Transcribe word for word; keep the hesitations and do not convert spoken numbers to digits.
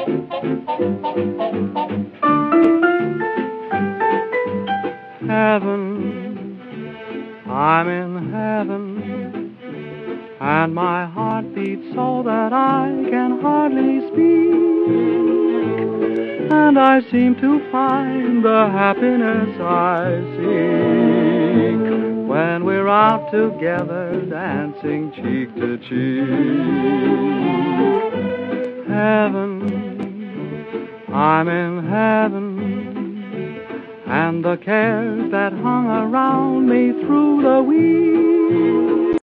Heaven, I'm in heaven, and my heart beats so that I can hardly speak, and I seem to find the happiness I seek when we're out together dancing cheek to cheek. Heaven, I'm in heaven, and the cares that hung around me through the week